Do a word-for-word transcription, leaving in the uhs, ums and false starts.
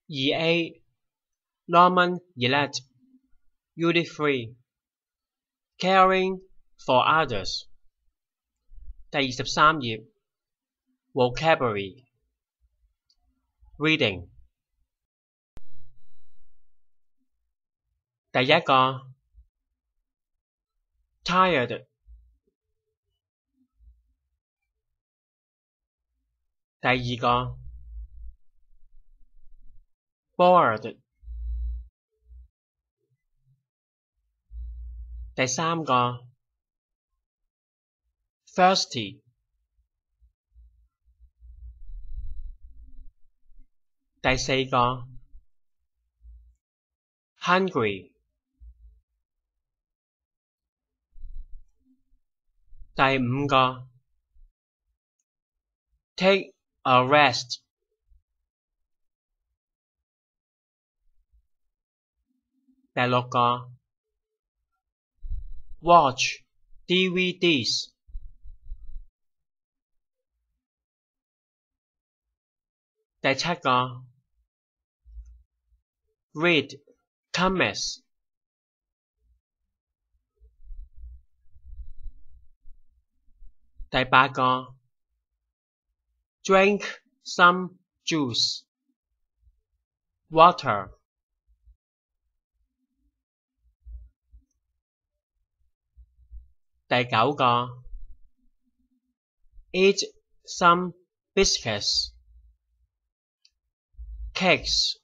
二 A Norman Gillette Duty Free Caring for Others 第二十三頁 Vocabulary Reading 第一個 Tired 第二個 Bored 第三個 Thirsty 第四個 Hungry 第五個 Take a rest 第六個 Watch D V Ds 第七個 Read comics 第八個 Drink some juice water 第九個 Eat some biscuits cakes